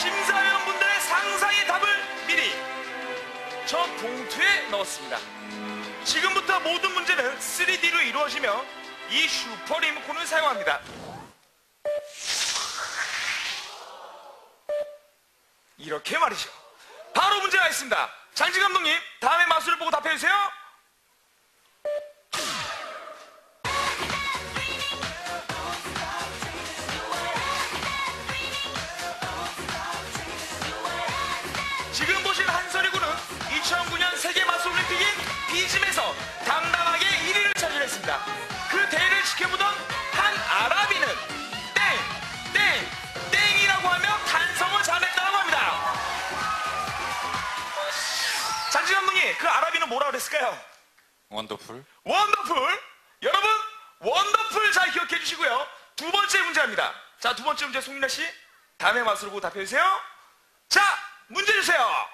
심사위원분들의 상상의 답을 미리 저 봉투에 넣었습니다. 지금부터 모든 문제는 3D로 이루어지며 이 슈퍼 리모컨을 사용합니다. 이렇게 말이죠. 바로 문제가 있습니다. 장진 감독님, 다음에 마술을 보고 답해주세요. 지금 보신 한설이 군은 2009년 세계 마술올림픽인 비짐에서 당당하게 1위를 차지했습니다. 그 대회를 지켜보던 한 아랍인은 땡이라고 하며 단성을 잘했다고 합니다. 장진 감독님, 그 아랍인은 뭐라고 그랬을까요? 원더풀. 원더풀. 여러분, 원더풀 잘 기억해 주시고요. 두 번째 문제입니다. 자, 두 번째 문제 송민아 씨, 다음에 마술을 보고 답해 주세요. 자, 문제 주세요.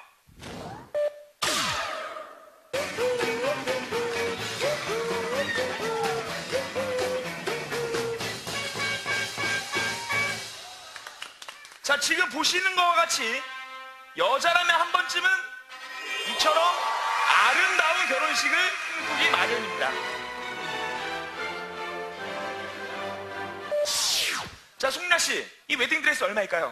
자, 지금 보시는 것과 같이 여자라면 한 번쯤은 이처럼 아름다운 결혼식을 꿈꾸기 마련입니다. 자, 송민아 씨, 이 웨딩드레스 얼마일까요?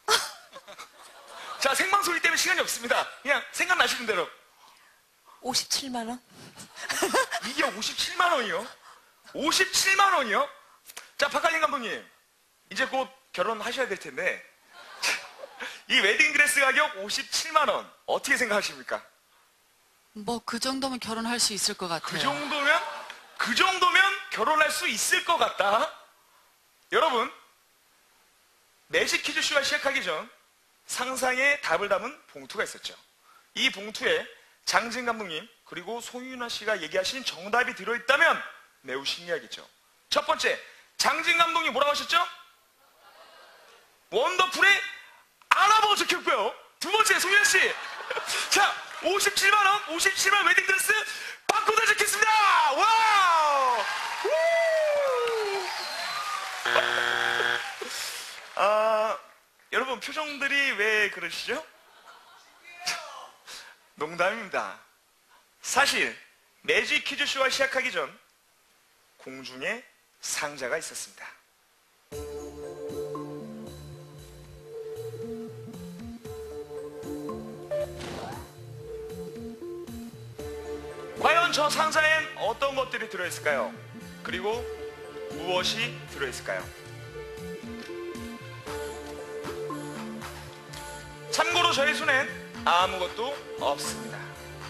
자, 생방송이기 때문에 시간이 없습니다. 그냥 생각나시는 대로. 57만 원? 이게 57만 원이요? 57만 원이요? 자, 박할린 감독님, 이제 곧 결혼하셔야 될 텐데 이 웨딩드레스 가격 57만 원 어떻게 생각하십니까? 뭐 그 정도면 결혼할 수 있을 것 같아요. 그 정도면 결혼할 수 있을 것 같다. 여러분, 매직 퀴즈쇼가 시작하기 전 상상의 답을 담은 봉투가 있었죠. 이 봉투에 장진 감독님 그리고 송윤아 씨가 얘기하신 정답이 들어있다면 매우 신기하겠죠. 첫 번째, 장진 감독님 뭐라고 하셨죠? 원더풀에 아랍어로 적혔고요. 두 번째, 송윤아 씨. 자, 57만 원, 57만 웨딩드레스 바코드 적혔습니다. 와우! 여러분, 표정들이 왜 그러시죠? 농담입니다. 사실 매직 퀴즈쇼가 시작하기 전 공중에 상자가 있었습니다. 과연 저 상자엔 어떤 것들이 들어있을까요? 그리고 무엇이 들어있을까요? 참고로 저희 손엔 아무것도 없습니다.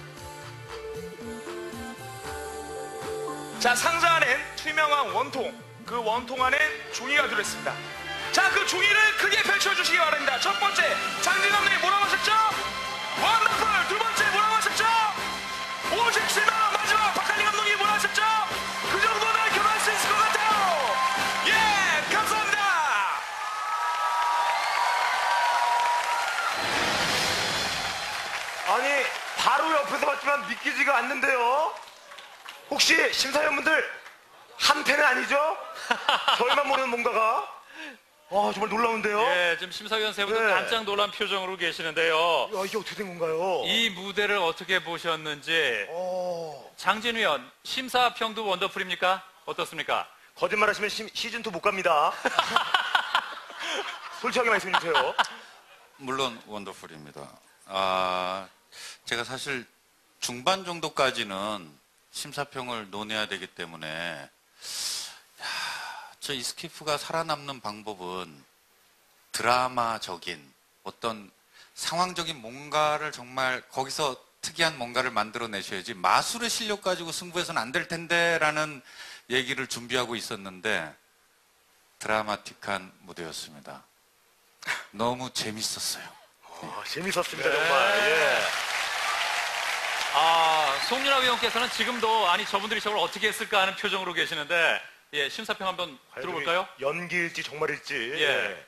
자, 상자 안엔 투명한 원통, 그 원통 안엔 종이가 들어있습니다. 자, 그 종이를 크게 펼쳐주시기 바랍니다. 첫 번째, 장진 감독님 뭐라고 하셨죠? 원더풀. 두 번째 뭐라고 하셨죠? 57만 원. 마지막 박할린 감독님이 뭐라고 하셨죠? 그 정도면 결혼할 수 있을 것 같아요. 예, 감사합니다. 아니, 바로 옆에서 봤지만 믿기지가 않는데요. 혹시 심사위원분들 한패는 아니죠? 저희만 모르는 뭔가가. 정말 놀라운데요. 예, 지금 심사위원 세 분도 네. 깜짝 놀란 표정으로 계시는데요. 이게 어떻게 된 건가요? 이 무대를 어떻게 보셨는지. 장진 위원, 심사평도 원더풀입니까? 어떻습니까? 거짓말하시면 시즌2 못 갑니다. 솔직하게 말씀해 주세요. 물론 원더풀입니다. 제가 사실 중반 정도까지는 심사평을 논해야 되기 때문에 저 이스키프가 살아남는 방법은 드라마적인 어떤 상황적인 뭔가를 정말 거기서 특이한 뭔가를 만들어내셔야지 마술의 실력 가지고 승부해서는 안 될 텐데 라는 얘기를 준비하고 있었는데 드라마틱한 무대였습니다. 너무 재밌었어요. 재밌었습니다, 정말. 예. 송윤아 위원께서는 지금도 아니 저분들이 저걸 어떻게 했을까 하는 표정으로 계시는데 예, 심사평 한번 들어볼까요? 연기일지 정말일지. 예.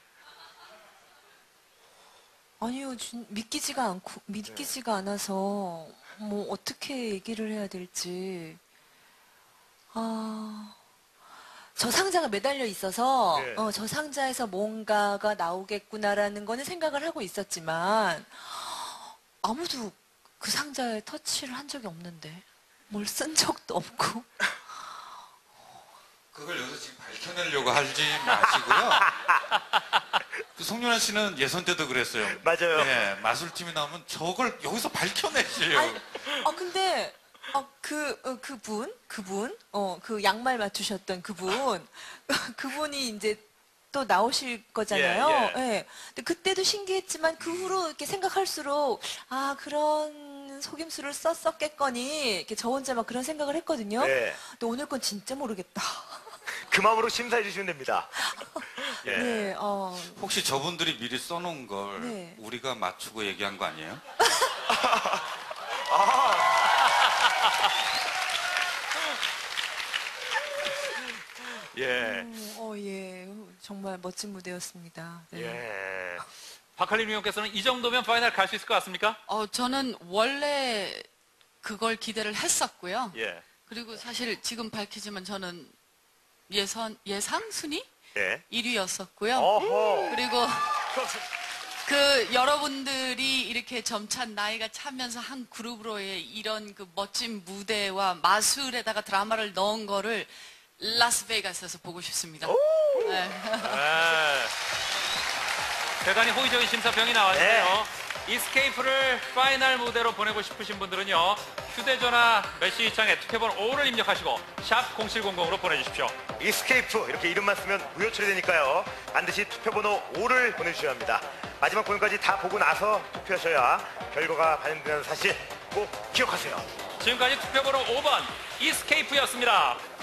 아니요, 믿기지가 않아서 뭐 어떻게 얘기를 해야 될지. 저 상자가 매달려 있어서 예. 저 상자에서 뭔가가 나오겠구나라는 거는 생각을 하고 있었지만 아무도 그 상자에 터치를 한 적이 없는데 뭘 쓴 적도 없고 그걸 여기서 지금 밝혀내려고 하지 마시고요. 그 송윤아 씨는 예선 때도 그랬어요. 맞아요. 예, 마술팀이 나오면 저걸 여기서 밝혀내시려고. 아니, 근데 그분 그 양말 맞추셨던 그분이 이제 또 나오실 거잖아요. 예, 예. 예. 근데 그때도 신기했지만 그 후로 이렇게 생각할수록 아 그런 속임수를 썼었겠거니 이렇게 저 혼자 막 그런 생각을 했거든요. 네. 근데 오늘 건 진짜 모르겠다. 그 마음으로 심사해 주시면 됩니다. 예. 네, 혹시 저분들이 미리 써놓은 걸 네. 우리가 맞추고 얘기한 거 아니에요? 예. 예, 정말 멋진 무대였습니다. 네. 예. 박할린 위원께서는 이 정도면 파이널 갈 수 있을 것 같습니까? 저는 원래 그걸 기대를 했었고요. 예. 그리고 사실 지금 밝히지만 저는 예상 순위 예. 1위였었고요. 어허. 그리고 그 여러분들이 이렇게 점차 나이가 차면서 한 그룹으로의 이런 그 멋진 무대와 마술에다가 드라마를 넣은 거를 라스베이거스에서 보고 싶습니다. 네. 네. 대단히 호의적인 심사평이 나왔는데요. 이스케이프를 파이널 무대로 보내고 싶으신 분들은요. 휴대전화 메시지창에 투표번호 5를 입력하시고 샵 0700으로 보내주십시오. 이스케이프 이렇게 이름만 쓰면 무효 처리되니까요. 반드시 투표번호 5를 보내주셔야 합니다. 마지막 공연까지 다 보고 나서 투표하셔야 결과가 반영되는 사실 꼭 기억하세요. 지금까지 투표번호 5번 이스케이프였습니다.